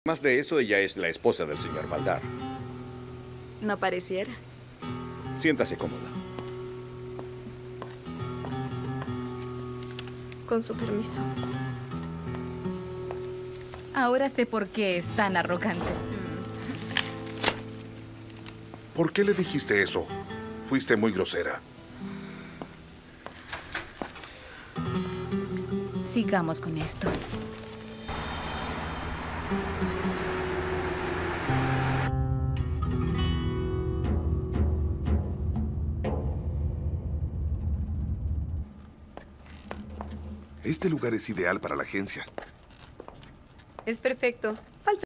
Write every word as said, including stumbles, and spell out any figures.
Más de eso, ella es la esposa del señor Baldar. No pareciera. Siéntase cómoda. Con su permiso. Ahora sé por qué es tan arrogante. ¿Por qué le dijiste eso? Fuiste muy grosera. Sigamos con esto. Este lugar es ideal para la agencia. Es perfecto.